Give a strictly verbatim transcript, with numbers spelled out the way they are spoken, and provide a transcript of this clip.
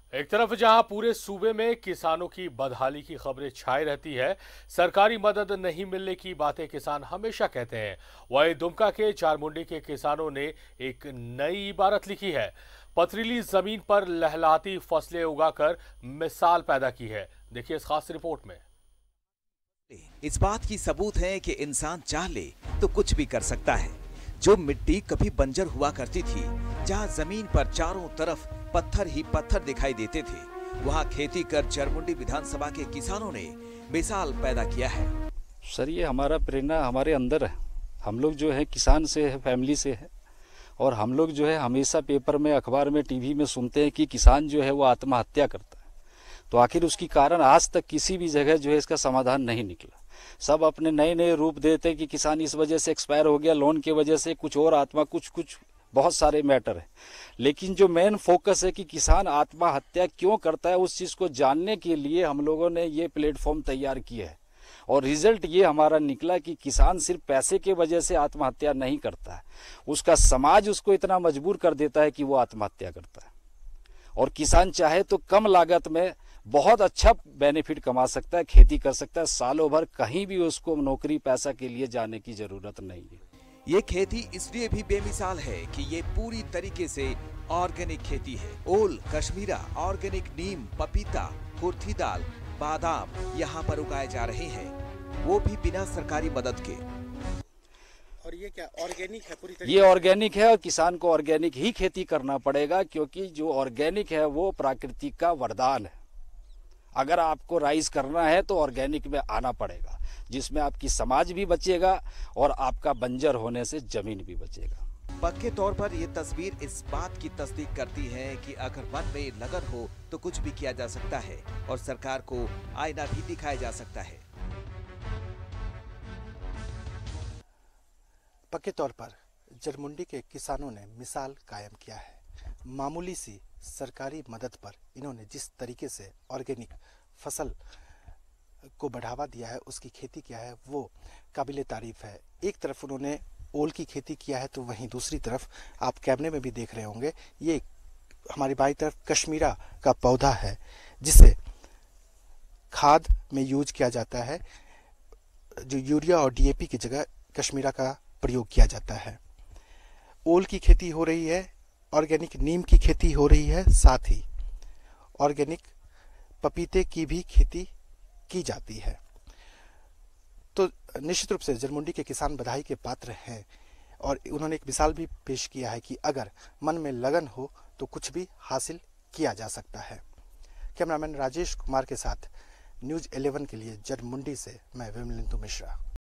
एक तरफ जहां पूरे सूबे में किसानों की बदहाली की खबरें छाई रहती है, सरकारी मदद नहीं मिलने की बातें किसान हमेशा कहते हैं। वहीं दुमका के चारमुंडी के किसानों ने एक नई इबारत लिखी है। पथरीली जमीन पर लहलहाती फसलें उगाकर मिसाल पैदा की है। देखिए इस खास रिपोर्ट में। इस बात की सबूत है कि इंसान चाह ले तो कुछ भी कर सकता है। जो मिट्टी कभी बंजर हुआ करती थी, जहां जमीन पर चारों तरफ पत्थर ही पत्थर दिखाई देते थे, वहां खेती कर चारमुंडी विधानसभा के किसानों ने मिसाल पैदा किया है। सर, ये हमारा प्रेरणा हमारे अंदर है। हम लोग जो है किसान से है, फैमिली से है, और हम लोग जो है हमेशा पेपर में, अखबार में, टीवी में सुनते हैं कि किसान जो है वो आत्महत्या करता है। तो आखिर उसकी कारण आज तक किसी भी जगह जो है इसका समाधान नहीं निकला। सब अपने नए नए रूप देते हैं कि किसान इस वजह से एक्सपायर हो गया, लोन की वजह से, कुछ और आत्मा, कुछ कुछ बहुत सारे मैटर है। लेकिन जो मेन फोकस है कि किसान आत्महत्या क्यों करता है, उस चीज़ को जानने के लिए हम लोगों ने ये प्लेटफॉर्म तैयार किया है। और रिजल्ट ये हमारा निकला कि किसान सिर्फ पैसे के वजह से आत्महत्या नहीं करता है, उसका समाज उसको इतना मजबूर कर देता है कि वो आत्महत्या करता है। और किसान चाहे तो कम लागत में बहुत अच्छा बेनिफिट कमा सकता है, खेती कर सकता है, सालों भर कहीं भी उसको नौकरी पैसा के लिए जाने की जरूरत नहीं है। ये खेती इसलिए भी बेमिसाल है कि ये पूरी तरीके से ऑर्गेनिक खेती है। ओल, कश्मीरा, ऑर्गेनिक नीम, पपीता, कुर्थी दाल, बादाम यहाँ पर उगाए जा रहे हैं, वो भी बिना सरकारी मदद के। और ये क्या ऑर्गेनिक है पूरी तरीके? ये ऑर्गेनिक है और किसान को ऑर्गेनिक ही खेती करना पड़ेगा, क्योंकि जो ऑर्गेनिक है वो प्राकृतिक का वरदान है। अगर आपको राइज करना है तो ऑर्गेनिक में आना पड़ेगा, जिसमें आपकी समाज भी बचेगा और आपका बंजर होने से जमीन भी बचेगा। पक्के तौर पर ये तस्वीर इस बात की तस्दीक करती है कि अगर मन में लगन हो तो कुछ भी किया जा सकता है और सरकार को आईना भी दिखाया जा सकता है। पक्के तौर पर चारमुंडी के किसानों ने मिसाल कायम किया है। मामूली सी सरकारी मदद पर इन्होंने जिस तरीके से ऑर्गेनिक फसल को बढ़ावा दिया है, उसकी खेती किया है, वो काबिले तारीफ है। एक तरफ उन्होंने ओल की खेती किया है तो वहीं दूसरी तरफ आप कैमरे में भी देख रहे होंगे, ये हमारी बाईं तरफ कश्मीरा का पौधा है, जिसे खाद में यूज किया जाता है। जो यूरिया और डीएपी की जगह कश्मीरा का प्रयोग किया जाता है। ओल की खेती हो रही है, ऑर्गेनिक नीम की खेती हो रही है, साथ ही ऑर्गेनिक पपीते की भी खेती की जाती है। तो निश्चित रूप से चारमुंडी के किसान बधाई के पात्र हैं और उन्होंने एक मिसाल भी पेश किया है कि अगर मन में लगन हो तो कुछ भी हासिल किया जा सकता है। कैमरामैन राजेश कुमार के साथ न्यूज इलेवन के लिए चारमुंडी से मैं विमलेंदु मिश्रा।